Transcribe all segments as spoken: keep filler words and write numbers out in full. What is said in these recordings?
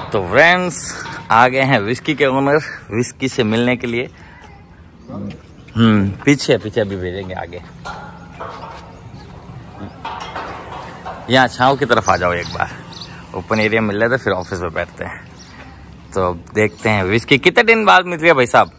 तो फ्रेंड्स आ गए हैं विस्की के ओनर विस्की से मिलने के लिए। हम्म पीछे पीछे अभी भेजेंगे आगे। यहाँ छाँव की तरफ आ जाओ एक बार, ओपन एरिया मिल रहा था, फिर ऑफिस में बैठते हैं। तो देखते हैं विस्की कितने दिन बाद मिल रही है भाई साहब?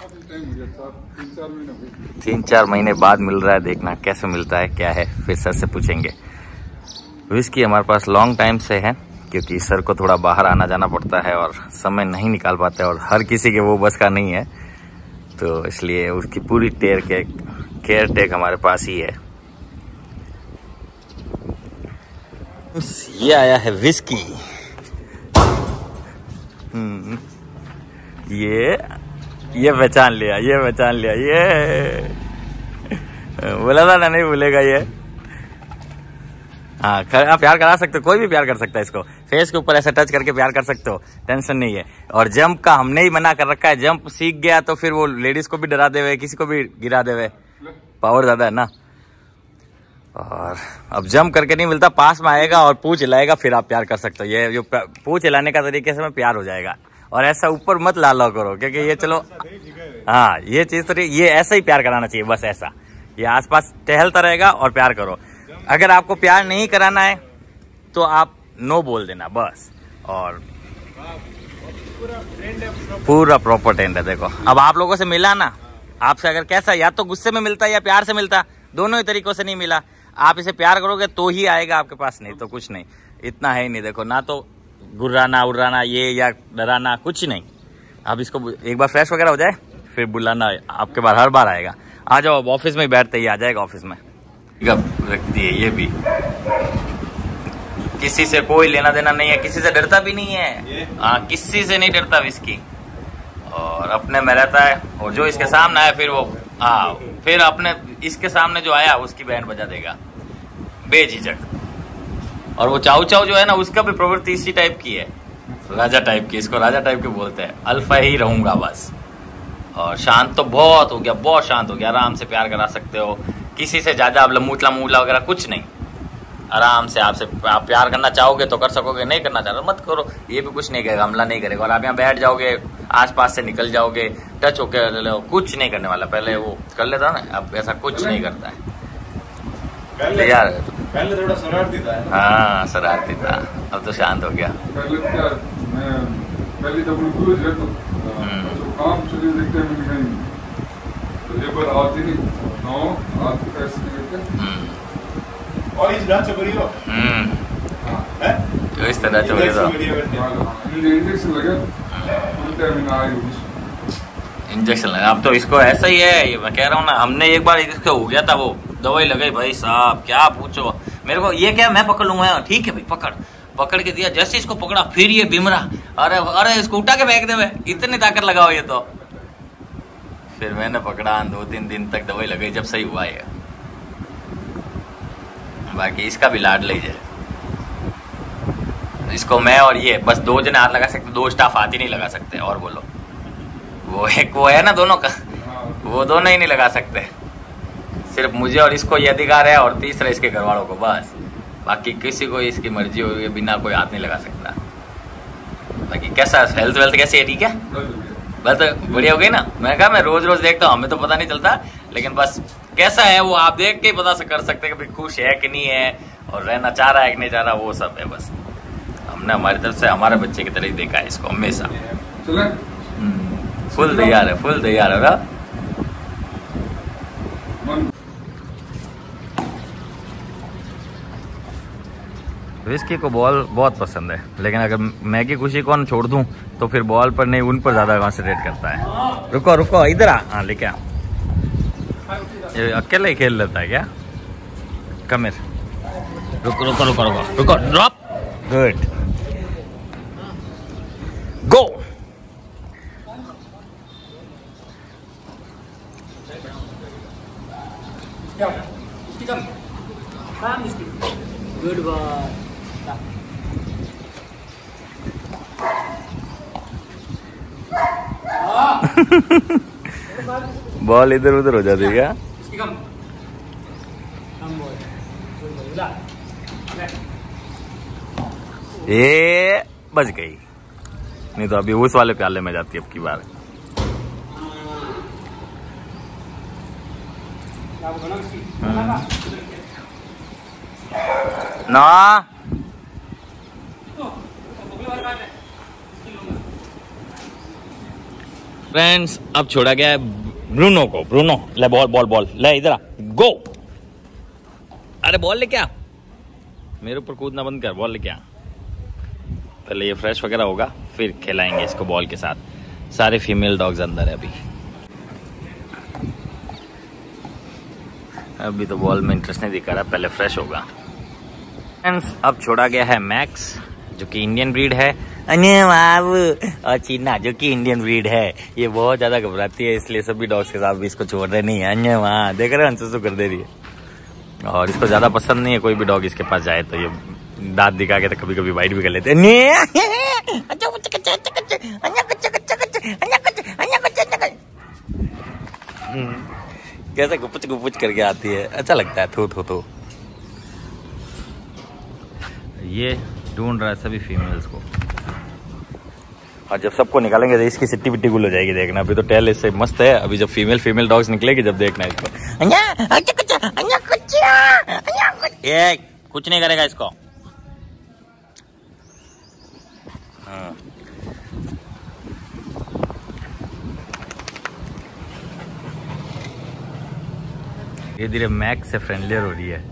तीन चार महीने बाद मिल रहा है। देखना कैसे मिलता है क्या है, फिर सर से पूछेंगे। विस्की हमारे पास लॉन्ग टाइम से है क्योंकि सर को थोड़ा बाहर आना जाना पड़ता है और समय नहीं निकाल पाते, और हर किसी के वो बस का नहीं है, तो इसलिए उसकी पूरी टेयर के केयर टेक हमारे पास ही है। ये आया है विस्की। हम्म ये ये पहचान लिया, ये पहचान लिया, ये बोला था ना नहीं भूलेगा ये। हाँ प्यार करा सकते हो, कोई भी प्यार कर सकता है इसको। फेस के ऊपर ऐसे टच करके प्यार कर सकते हो, टेंशन नहीं है। और जंप का हमने ही मना कर रखा है, जंप सीख गया तो फिर वो लेडीज को भी डरा देवे, किसी को भी गिरा देवे, पावर ज्यादा है ना। और अब जंप करके नहीं मिलता, पास में आएगा और पूछ हिलाएगा, फिर आप प्यार कर सकते हो। ये जो पूछ हिलाने का तरीके से में प्यार हो जाएगा। और ऐसा ऊपर मत ला लो करो, क्योंकि ये चलो हाँ ये चीज तो ये ऐसा ही प्यार कराना चाहिए, बस ऐसा। ये आसपास टहलता रहेगा और प्यार करो। अगर आपको प्यार नहीं कराना है तो आप नो बोल देना बस। और पूरा प्रॉपर टेंट है। देखो अब आप लोगों से मिला ना, आपसे अगर कैसा, या तो गुस्से में मिलता या प्यार से मिलता, दोनों ही तरीकों से नहीं मिला। आप इसे प्यार करोगे तो ही आएगा आपके पास, नहीं तो कुछ नहीं। इतना है ही नहीं। देखो ना तो गुर्राना उर्राना ये या डराना कुछ नहीं। अब इसको एक बार फ्रेश वगैरह हो जाए फिर बुलाना आपके बार हर बार आएगा। आ जाओ, अब ऑफिस में बैठते ही आ जाएगा ऑफिस में। रख दिए ये भी, किसी से कोई लेना देना नहीं है, किसी से डरता भी नहीं है। हाँ किसी से नहीं डरता विस्की, और अपने में रहता है। और जो इसके सामने आया फिर वो हाँ फिर अपने इसके सामने जो आया उसकी बैंड बजा देगा बेझिझक। और वो चाऊ चाऊ जो है ना, उसका भी प्रवृत्ति इसी टाइप की है, राजा टाइप की। इसको राजा टाइप के बोलते हैं। अल्फा ही रहूंगा बस। और शांत तो बहुत हो गया, बहुत शांत हो गया। आराम से प्यार करा सकते हो किसी से, ज्यादा अब लमूटला मूला वगैरह कुछ नहीं। आराम से आपसे आप प्यार करना चाहोगे तो कर सकोगे, नहीं करना चाहो मत करो। ये भी कुछ नहीं करेगा, हमला नहीं करेगा। और आप यहाँ बैठ जाओगे, आसपास से निकल जाओगे, टच होके कुछ नहीं करने वाला। पहले वो कर लेता ना, अब ऐसा कुछ नहीं करता है। पहले यार पहले थोड़ा शरारती था। हाँ शरारती था, अब तो शांत हो गया। पहले क्या मैं पहले तो बिल्कुल रहता तो काम चले देखते हैं नहीं, तो ये पर आती नहीं नो आप कैसे करते और इस ढांचे पर ही हो। हम्म हैं तो इस तरह चल रहा था। इंजेक्शन लगा उल्टा में ना आयु इंजेक्शन लगा। अब तो इसको ऐसा ही है, ये मैं कह रहा हूँ ना। हमने एक बार इसको हो गया था, वो दवाई लगाई भाई साहब, क्या पूछो। मेरे को ये क्या मैं पकड़ लूंगा, ठीक है भाई पकड़ पकड़ के दिया। जैसे इसको पकड़ा फिर ये बिमरा, अरे अरे इसको उठा के फेंक दे, इतनी ताकत लगाओ ये तो। फिर मैंने पकड़ा, दो तीन दिन तक दवाई लगाई, जब सही हुआ ये। बाकी इसका भी लाड ले जाए। इसको मैं और ये बस दो जने हाथ लगा सकते, दो स्टाफ हाथ ही नहीं लगा सकते। और बोलो वो एक वो है ना दोनों का, वो दोनों ही नहीं लगा सकते। सिर्फ मुझे और इसको ये अधिकार है, और तीसरा इसके घर वालों को बस। बाकी किसी को इसकी मर्जी होगी बिना कोई हाथ नहीं लगा सकता। बाकी कैसा हेल्थ वेल्थ कैसी है? ठीक है, बस बढ़िया हो गई ना। मैं कहा मैं रोज रोज देखता हूँ, हमें तो पता नहीं चलता, लेकिन बस कैसा है वो आप देख के ही पता कर सकते हैं कि भाई खुश है कि नहीं है, और रहना चाह रहा है कि नहीं चाह रहा, वो सब है। बस हमने हमारी तरफ से हमारे बच्चे की तरह ही देखा है इसको हमेशा। फुल तैयार है, फुल तैयार है ना। विस्की को बॉल बहुत पसंद है, लेकिन अगर मैगी खुशी को छोड़ दूं तो फिर बॉल पर नहीं, उन पर ज्यादा कॉन्सेंट्रेट करता है। रुको रुको इधर आ, हाँ लेके आ। ये अकेले ही खेल लेता है क्या? Come here. रुको रुको रुको रुको रुको drop. Good go. Good boy. Ball इधर उधर हो जाती है क्या? ये बच गई। नहीं तो अभी उस वाले प्याले में जाती है अब की बार। ना फ्रेंड्स अब छोड़ा गया है ब्रूनो को। ब्रूनो ले बॉल बॉल बॉल ले इधर आ, गो। अरे बॉल ले क्या, मेरे ऊपर कूदना बंद कर, बॉल ले क्या। पहले ये फ्रेश वगैरह होगा फिर खिलाएंगे इसको बॉल के साथ। सारे फीमेल डॉग्स अंदर है अभी। अभी तो बॉल में इंटरेस्ट नहीं दिखा रहा, पहले फ्रेश होगा। फ्रेंड्स अब छोड़ा गया है मैक्स जो कि इंडियन ब्रीड है, और चीना जो कि इंडियन ब्रीड है। ये बहुत ज्यादा घबराती है इसलिए सभी डॉग्स के साथ भी इसको छोड़ रहे नहीं है। अन्य वहाँ देख रहे हैं अंसु कर दे रही है, और इसको ज्यादा पसंद नहीं है कोई भी डॉग इसके पास जाए तो ये दांत दिखा के तो कभी कभी बाइट भी कर लेते हैं। कैसे गुपुच गुपुच करके आती है, अच्छा लगता है। थू थू थू। ये ढूंढ रहा है सभी फीमेल्स को, और जब सबको निकालेंगे तो इसकी सिट्टी पिट्टी गुल हो जाएगी, देखना। अभी तो टेल इससे मस्त है, अभी जब फीमेल फीमेल डॉग्स निकलेगी जब देखना इसको। ये कुछ नहीं करेगा इसको। हाँ। धीरे धीरे मैक्स से फ्रेंडलियर हो रही है,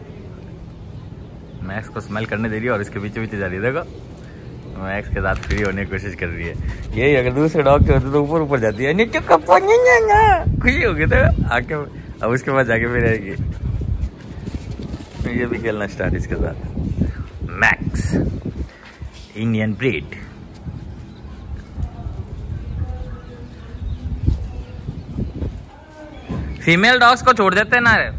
मैक्स को स्मेल करने दे रही है और इसके पीछे पीछे जा रही है। देखो मैक्स के साथ फ्री होने की कोशिश कर रही है। यही अगर दूसरे डॉग के होते तो ऊपर ऊपर जाती है, खुशी होगी तो आके अब उसके बाद जाके फिर आएगी। ये भी खेलना स्टार्ट इसके साथ। Max Indian breed. Female dogs को छोड़ देते हैं ना रे।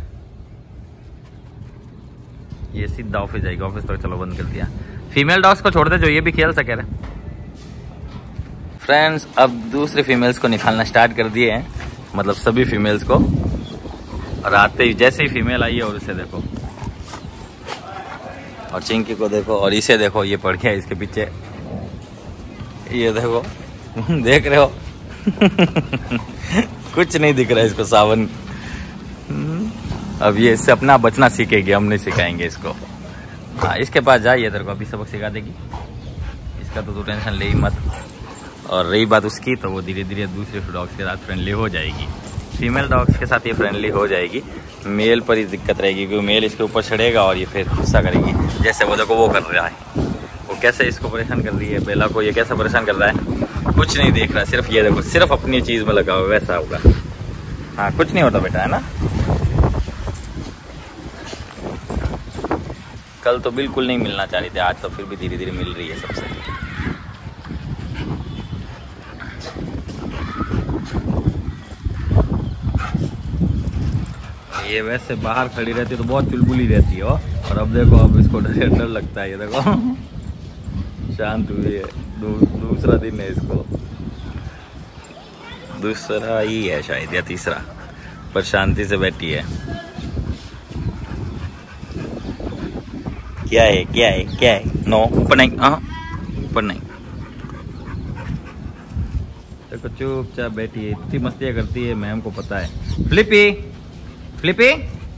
ये सीधा ऑफिस जाएगी, ऑफिस तो चलो बंद कर दिया। फीमेल डॉग्स को छोड़ दे जो ये भी खेल सके रहे। फ्रेंड्स अब दूसरे फीमेल्स को निकालना स्टार्ट कर दिए हैं, मतलब सभी फीमेल्स को। और आते ही जैसे ही फीमेल आई है और इसे देखो, और चिंकी को देखो, और इसे देखो, ये पड़ गया इसके पीछे। ये देखो देख रहे हो कुछ नहीं दिख रहा है इसको सावन। अब ये इससे अपना बचना सीखेगी, हम नहीं सिखाएंगे इसको। हाँ इसके पास जा, ये तेरे को अभी सबक सिखा देगी। इसका तो तू टेंशन ले ही मत। और रही बात उसकी, तो वो धीरे धीरे दूसरे डॉग्स के साथ फ्रेंडली हो जाएगी। फीमेल डॉग्स के साथ ये फ्रेंडली हो जाएगी, मेल पर ही दिक्कत रहेगी क्योंकि मेल इसके ऊपर चढ़ेगा और ये फिर गुस्सा करेगी। जैसे वो देखो वो कर रहा है, वो कैसे इसको परेशान कर रही है बेला को। ये कैसे परेशान कर रहा है, कुछ नहीं देख रहा, सिर्फ ये देखो, सिर्फ अपनी चीज में लगा हुआ, वैसा होगा। हाँ कुछ नहीं होता बेटा, है ना। कल तो बिल्कुल नहीं मिलना चाह रही थी, आज तो फिर भी धीरे धीरे मिल रही है सबसे। ये वैसे बाहर खड़ी रहती है तो बहुत चुलबुली रहती है, और अब देखो अब इसको डर डर लगता है। ये देखो शांत हुई है। दू, दूसरा दिन है इसको, दूसरा ही है शायद या तीसरा, पर शांति से बैठी है। क्या है क्या है क्या है, नो ऊपर नहीं, हाँ ऊपर नहीं। देखो चुपचाप बैठी है, इतनी मस्तियाँ करती है, मैम को पता है। फ्लिपी फ्लिपी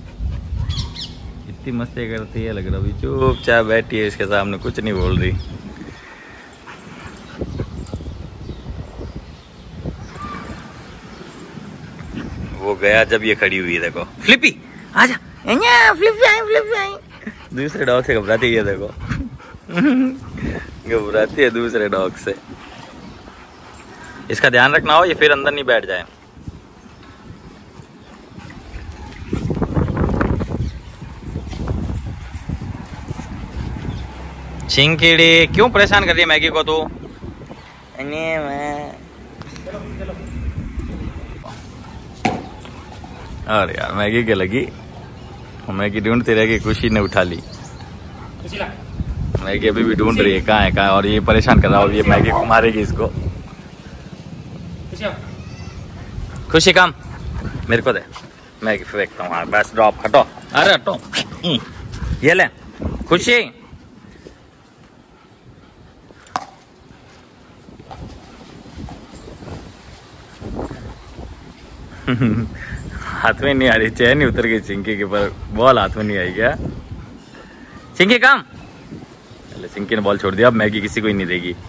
इतनी मस्तियाँ करती है, लग रहा अभी चुपचाप बैठी है इसके सामने, कुछ नहीं बोल रही। वो गया जब ये खड़ी हुई है, देखो फ्लिपी आजा, फ्लिपी आई फ्लिपी आई। दूसरे डॉग से घबराती है, देखो घबराती है दूसरे डॉग से। इसका ध्यान रखना हो ये फिर अंदर नहीं बैठ जाए। चिंकीड़ी क्यों परेशान कर रही है मैगी को तू? अरे यार मैगी के लगी, मैगी ढूंढती रहेगी, खुशी ने उठा ली। मैगी अभी भी ढूंढ रही है कहाँ है कहाँ है, और ये परेशान कर रहा है, ये मैगी को मारेगी इसको। खुशी काम मेरे को दे, मैगी फेंकता हूँ। बस ड्रॉप, हटो, अरे हटो, ये ले खुशी। हाथ में नहीं आ रही, चैन नहीं उतर गई चिंकी के पर, बॉल हाथ में नहीं आई क्या? चिंकी कम। चले चिंकी ने बॉल छोड़ दिया, अब मैगी किसी को ही नहीं देगी।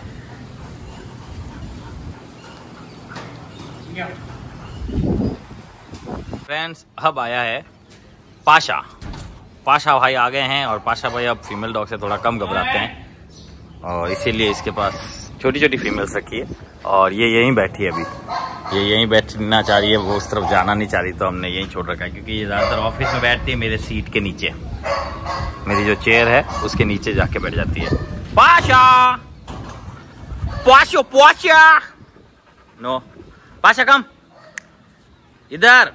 फ्रेंड्स अब आया है पाशा। पाशा भाई आ गए हैं और पाशा भाई अब फीमेल डॉग से थोड़ा कम घबराते हैं और इसीलिए इसके पास छोटी छोटी फीमेल्स रखी है और ये यहीं बैठी है अभी। ये यहीं बैठना चाह रही है, वो उस तरफ जाना नहीं चाह रही, तो हमने यहीं छोड़ रखा है क्योंकि ये ज़्यादातर ऑफिस में बैठती है मेरे सीट के नीचे। मेरी जो चेयर है उसके नीचे जाके बैठ जाती है। पाशा पाशा पाशा नो पाशा कम इधर।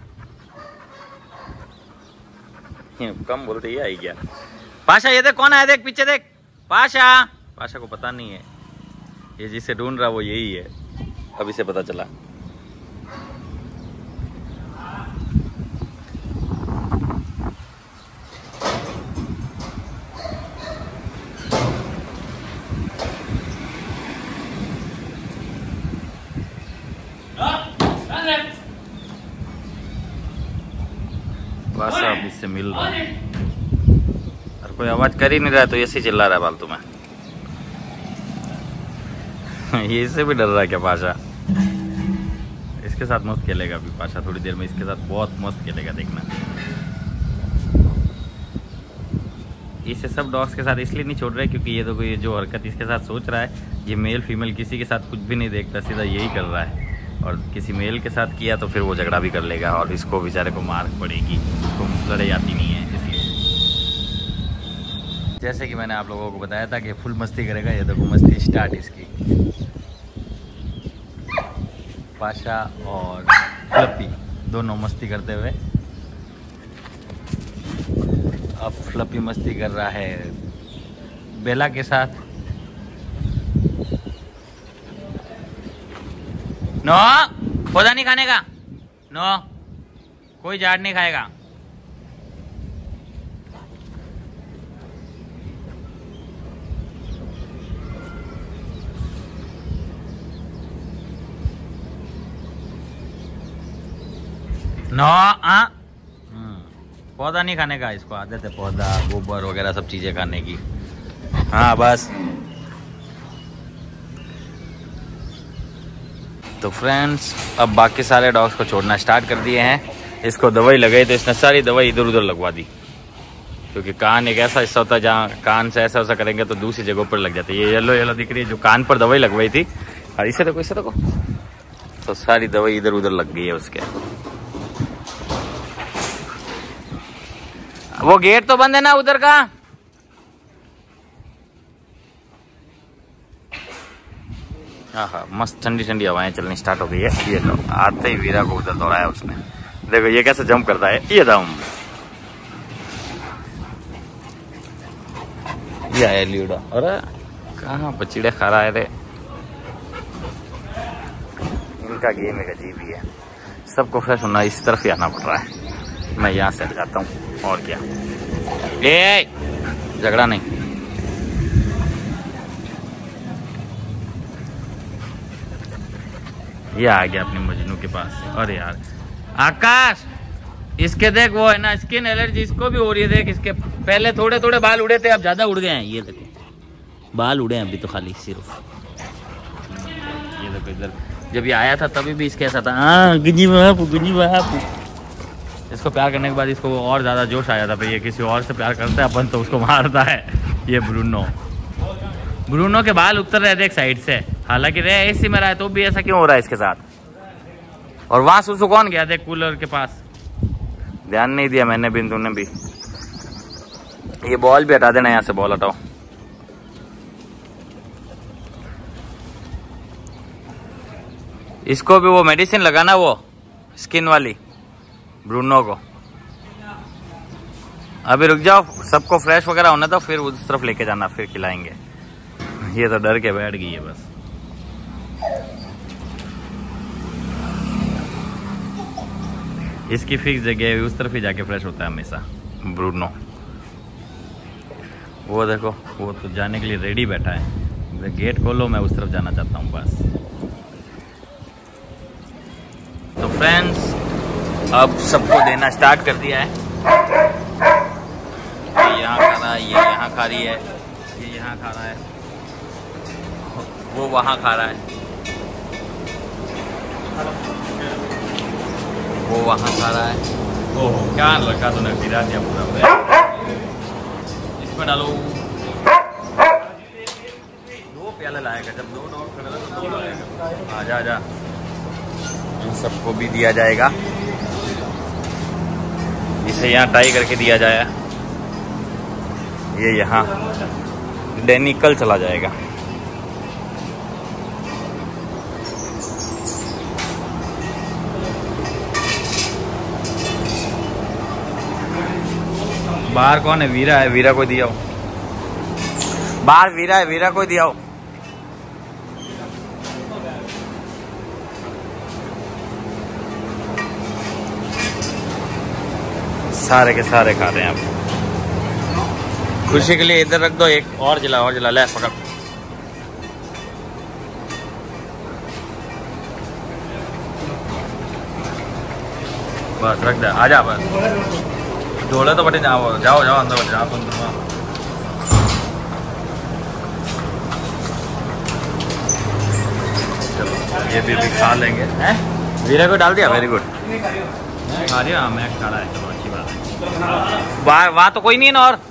कम बोलते ही आई क्या? पाशा ये देख कौन है, देख पीछे देख। पाशा पाशा को पता नहीं है, ये जिसे ढूंढ रहा वो यही है, अभी से पता चला। पाशा अब इससे मिल रहा है और कोई आवाज कर ही नहीं रहा तो ऐसे चिल्ला रहा है फालतू में। ये इससे भी डर रहा है क्या पाशा? इसके साथ मस्त खेलेगा अभी पाशा, थोड़ी देर में इसके साथ बहुत मस्त खेलेगा, देखना। इसे सब डॉग्स के साथ इसलिए नहीं छोड़ रहे क्योंकि ये तो ये जो हरकत इसके साथ सोच रहा है, ये मेल फीमेल किसी के साथ कुछ भी नहीं देखता, सीधा यही कर रहा है। और किसी मेल के साथ किया तो फिर वो झगड़ा भी कर लेगा और इसको बेचारे को मार पड़ेगी, उसको लड़ाई आती नहीं है। इसलिए जैसे कि मैंने आप लोगों को बताया था कि फुल मस्ती करेगा, ये देखो मस्ती स्टार्ट इसकी। पाशा और फ्लपी दोनों मस्ती करते हुए, अब फ्लपी मस्ती कर रहा है बेला के साथ। नो पौधा नहीं खाने का, नो कोई झाड़ नहीं खाएगा। नो आ पौधा नहीं खाने का, इसको आदत है पौधा गोबर वगैरह सब चीजें खाने की। हाँ बस। तो फ्रेंड्स अब बाकी सारे डॉग्स को छोड़ना स्टार्ट कर दिए हैं। इसको दवाई लगाई तो इसने सारी दवाई इधर उधर लगवा दी, क्योंकि कान एक ऐसा हिस्सा होता है जहाँ कान से ऐसा ऐसा करेंगे तो दूसरी जगहों पर लग जाती है। ये येलो येलो दिख रही है जो कान पर दवाई लगवाई थी, और इसे देखो इसे देखो, तो सारी दवाई इधर उधर लग गई है उसके। वो गेट तो बंद है ना उधर का। हाँ हाँ मस्त ठंडी ठंडी हवाएं चलनी स्टार्ट हो गई है। ये लो आते ही वीरा को उधर दौड़ाया उसने, देखो ये कैसे जंप करता है, ये दम ये आया लीडा। अरे कहाँ पचीड़े खा रहा है रे। इनका गेम एक अजीब ही है, सबको फ्रेश होना इस तरफ ही आना पड़ रहा है। मैं यहाँ से हट जाता हूँ और क्या। ए झगड़ा नहीं। ये आ गया अपने मजनू के पास। अरे यार आकाश, इसके देख वो है ना स्किन एलर्जी, इसको भी हो रही है। देख इसके पहले थोड़े थोड़े बाल उड़े थे, अब ज्यादा उड़ गए हैं। ये देखो बाल उड़े हैं अभी तो खाली सिर्फ। ये देखो इधर जब ये आया था तभी भी इसके ऐसा था, हाँ गुजी बापू गुजी बापू। इसको प्यार करने के बाद इसको और ज्यादा जोश आया था, भाई ये किसी और से प्यार करता है अपन तो उसको मारता है। ये ब्रूनो ब्रूनो के बाल उतर रहे थे एक साइड से, हालांकि रे एसी में रहा है तो भी ऐसा क्यों हो रहा है इसके साथ। और वहां सुसु कौन गया देख कूलर के पास, ध्यान नहीं दिया मैंने भी, तूने भी। ये बॉल भी हटा देना, यहाँ से बॉल हटाओ। इसको भी वो मेडिसिन लगाना, वो स्किन वाली ब्रूनो को। अभी रुक जाओ, सबको फ्रेश वगैरह होना तो फिर उस तरफ लेके जाना, फिर खिलाएंगे। ये तो डर के बैठ गई है बस। इसकी फिक्स जगह है, उस तरफ ही जाके फ्रेश होता है हमेशा ब्रूनो। वो देखो वो तो जाने के लिए रेडी बैठा है। गेट खोलो, मैं उस तरफ जाना चाहता हूँ बस। तो फ्रेंड्स अब सबको देना स्टार्ट कर दिया है। ये यहाँ खा रहा है, ये यहाँ खा रही है, ये यहाँ खा रहा है, वो वहाँ खा रहा है, वो वहाँ खा रहा है। ओह क्या लगा तूने, गिरा दिया पूरा। इसमें डालो दो प्याले लाएगा, जब दो डॉग खड़ा तो दो लाएगा। आजा आजा, इन सबको भी दिया जाएगा। इसे यहाँ टाई करके दिया जाए, ये यहाँ डैनी कल चला जाएगा। बाहर कौन है? वीरा है, वीरा को दिया हो। बाहर वीरा है, वीरा को दिया हो। सारे के सारे खा रहे हैं आप। खुशी के लिए इधर रख दो, एक और जला और जला, ले पकड़। बस रख दे, आजा बस। ढोले तो बटे जाओ जाओ जाओ अंदर बटे जाओ अंदर। चलो ये भी, भी खा लेंगे हैं। वीरा को डाल दिया, वेरी गुड। खा दिया, मैं खा रहा है, चलो अच्छी बात है। वहाँ वहाँ तो कोई नहीं है ना, और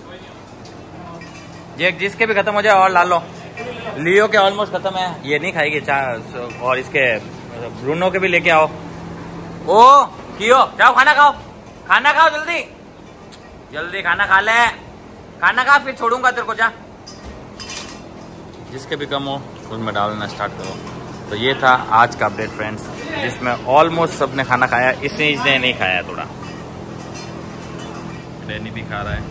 ये जिसके भी खत्म हो जाए और ला लो। लियो के ऑलमोस्ट खत्म है, ये नहीं खाएगी चार, और इसके ब्रूनो के भी लेके आओ। ओ कियो जाओ खाना खाओ, खाना खाओ जल्दी जल्दी खाना खा ले, खाना खा फिर छोड़ूंगा तेरे को, जा। जिसके भी कम हो उसमें डालना स्टार्ट करो। तो ये था आज का अपडेट फ्रेंड्स, जिसमें ऑलमोस्ट सबने खाना खाया, इसने इसने नहीं खाया थोड़ा। डैनी भी खा रहा है,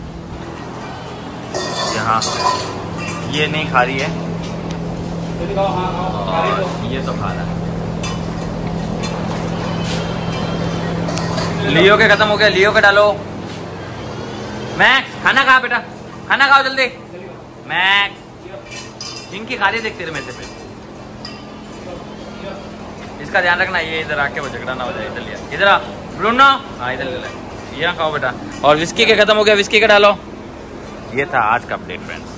यहाँ ये नहीं खा रही है, और ये तो खा रहा है। लियो के खत्म हो गया, लियो के डालो। मैक्स खाना खा बेटा, खाना खाओ जल्दी। मैक्स इनकी खा रही देखते रहे मेरे से। फिर इसका ध्यान रखना, ये इधर आके वो झगड़ा ना हो जाए। इधर लिया, इधर आ ब्रूनो, हाँ इधर ले, ये खाओ बेटा। और विस्की के खत्म हो गया, विस्की का डालो। ये था आज का अपडेट फ्रेंड्स।